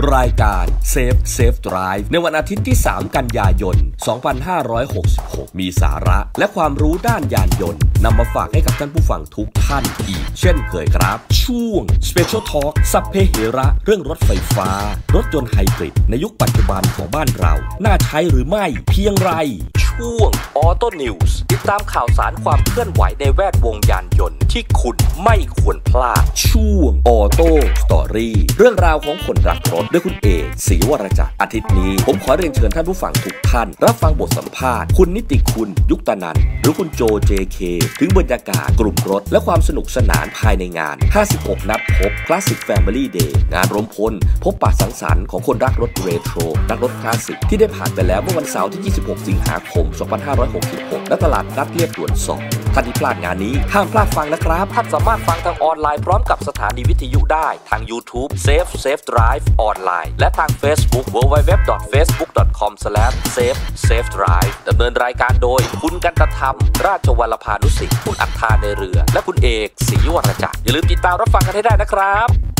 รายการเซฟไดรฟ์ในวันอาทิตย์ที่3กันยายน2566มีสาระและความรู้ด้านยานยนต์นำมาฝากให้กับท่านผู้ฟังทุกท่านอีกเช่นเคยครับช่วง Special Talk สัพเพเหระเรื่องรถไฟฟ้ารถยนต์ไฮบริดในยุคปัจจุบันของบ้านเราน่าใช้หรือไม่เพียงไรช่วง Auto News ติดตามข่าวสารความเคลื่อนไหวในแวดวงยานยนต์ที่คุณไม่ควรพลาดช่วง Auto Story เรื่องราวของคนรักรถด้วยคุณเอกศรีวรจักรอาทิตย์นี้ผมขอเรียนเชิญท่านผู้ฟังทุกท่านรับฟังบทสัมภาษณ์คุณนิติคุณยุคตนันท์หรือคุณโจ JK ถึงบรรยากาศกลุ่มรถและความสนุกสนานภายในงาน56นัดพบ Classic Family Day งานรวมพลพบปะสังสรรค์ของคนรักรถเรโทรรักรถคลาสสิกที่ได้ผ่านไปแล้วเมื่อวันเสาร์ที่26สิงหาคม2566ณตลาดนัดเรียบด่วน2ท่านที่พลาดงานนี้ห้ามพลาดฟังนะครับท่านสามารถฟังทางออนไลน์พร้อมกับสถานีวิทยุได้ทาง YouTube Safe Drive ออนไลน์และทาง Facebook www.facebook.com/safedrive ดำเนินรายการโดยคุณกันตธรรมราชวัลภานุสิทธิ์คุณอัฏฐาในเรือและคุณเอกศรีวรจักรอย่าลืมติดตามรับฟังกันให้ได้นะครับ